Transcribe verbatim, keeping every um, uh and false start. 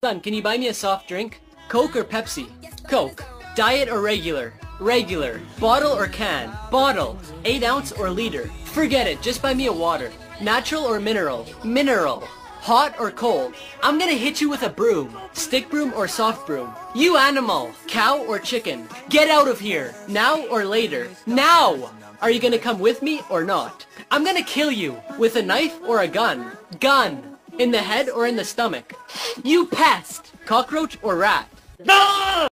Son, can you buy me a soft drink? Coke or Pepsi? Coke. Diet or regular? Regular. Bottle or can? Bottle. eight ounce or liter? Forget it, just buy me a water. Natural or mineral? Mineral. Hot or cold? I'm gonna hit you with a broom. Stick broom or soft broom? You animal. Cow or chicken? Get out of here. Now or later? Now! Are you gonna come with me or not? I'm gonna kill you. With a knife or a gun? Gun. In the head or in the stomach? You pest! Cockroach or rat? No!